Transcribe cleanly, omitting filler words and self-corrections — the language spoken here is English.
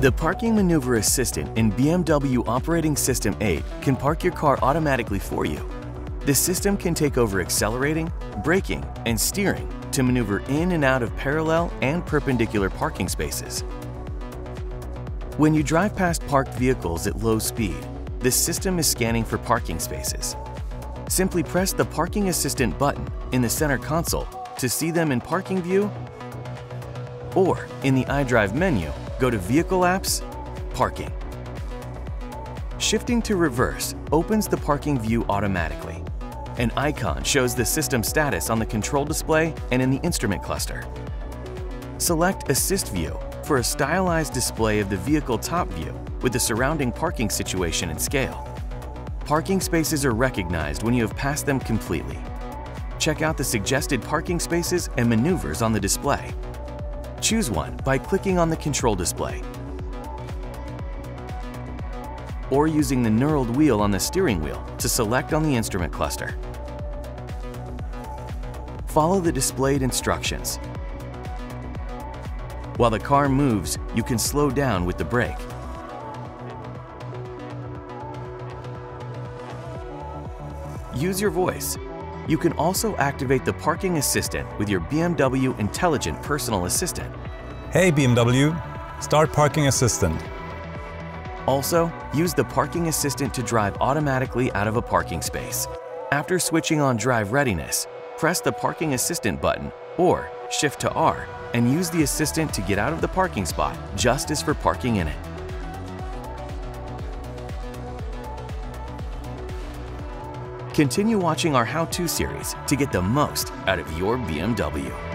The Parking Maneuver Assistant in BMW Operating System 8 can park your car automatically for you. The system can take over accelerating, braking, and steering to maneuver in and out of parallel and perpendicular parking spaces. When you drive past parked vehicles at low speed, the system is scanning for parking spaces. Simply press the Parking Assistant button in the center console to see them in parking view, or in the iDrive menu, go to Vehicle Apps, Parking. Shifting to reverse opens the parking view automatically. An icon shows the system status on the control display and in the instrument cluster. Select Assist View for a stylized display of the vehicle top view with the surrounding parking situation and scale. Parking spaces are recognized when you have passed them completely. Check out the suggested parking spaces and maneuvers on the display. Choose one by clicking on the control display or using the knurled wheel on the steering wheel to select on the instrument cluster. Follow the displayed instructions. While the car moves, you can slow down with the brake. Use your voice. You can also activate the Parking Assistant with your BMW Intelligent Personal Assistant. Hey BMW, start Parking Assistant. Also, use the Parking Assistant to drive automatically out of a parking space. After switching on drive readiness, press the Parking Assistant button or Shift to R and use the assistant to get out of the parking spot just as for parking in it. Continue watching our how-to series to get the most out of your BMW.